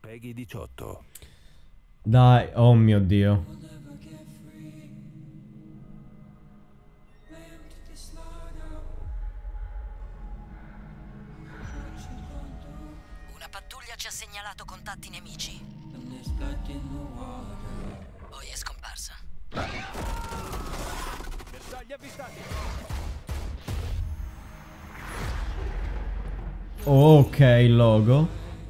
Peggy 18. Dai, oh mio Dio. Una pattuglia ci ha segnalato contatti nemici. Poi è scomparsa. Bersagli avvistati. Ok, il logo.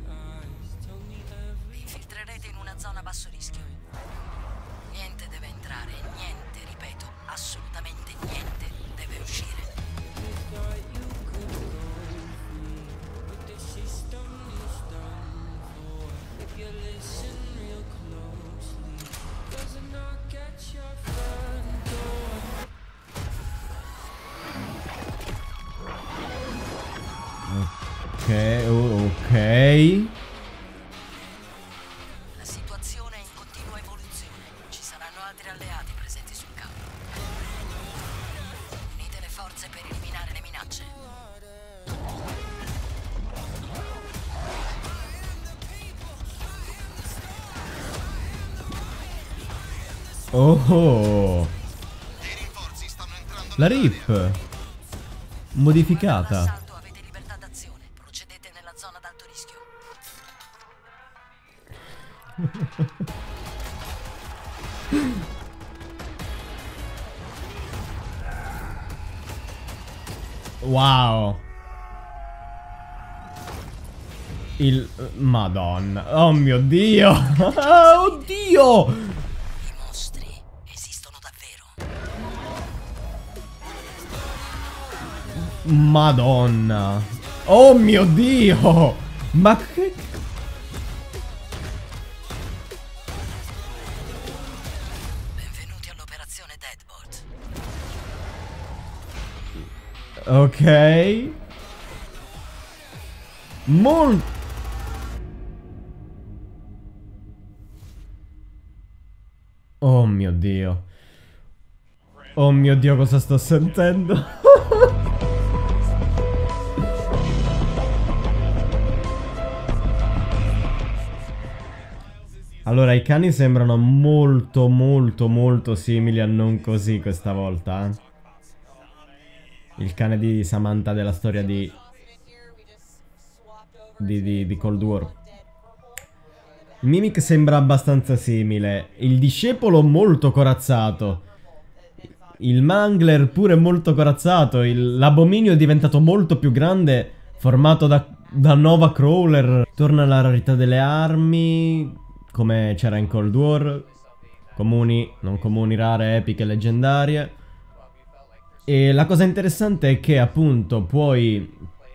Vi infiltrerete in una zona a basso rischio. Niente deve entrare, niente, ripeto, assolutamente niente deve uscire. Ok, ok. La situazione è in continua evoluzione. Ci saranno altri alleati presenti sul campo. Unite le forze per eliminare le minacce. Oh. La RIP. Modificata. Assalto, avete libertà d'azione. Procedete nella zona ad alto rischio. Wow. Madonna. Oh mio Dio. Oddio. I mostri esistono davvero. Madonna. Oh mio Dio. Ma che... Benvenuti all'operazione Deadbolt. Ok. Molto... Oh mio Dio. Oh mio Dio, cosa sto sentendo? Allora, i cani sembrano molto, molto, molto simili a Non Così questa volta. Il cane di Samantha della storia di Cold War. Il Mimic sembra abbastanza simile. Il discepolo molto corazzato. Il Mangler pure molto corazzato. L'abominio è diventato molto più grande, formato da Nova Crawler. Torna la rarità delle armi, come c'era in Cold War. Comuni, non comuni, rare, epiche, leggendarie. E la cosa interessante è che appunto puoi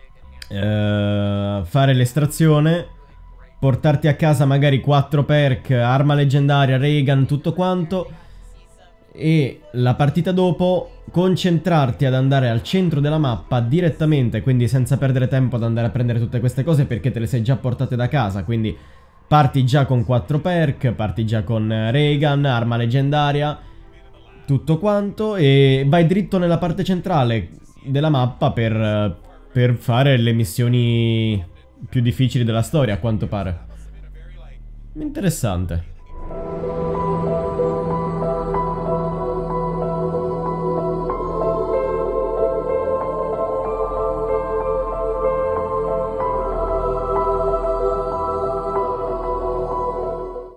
fare l'estrazione, portarti a casa magari 4 perk, arma leggendaria, Reagan, tutto quanto, e la partita dopo concentrarti ad andare al centro della mappa direttamente, quindi senza perdere tempo ad andare a prendere tutte queste cose perché te le sei già portate da casa. Quindi parti già con 4 perk, parti già con Reagan, arma leggendaria, tutto quanto, e vai dritto nella parte centrale della mappa per fare le missioni più difficili della storia, a quanto pare. Interessante.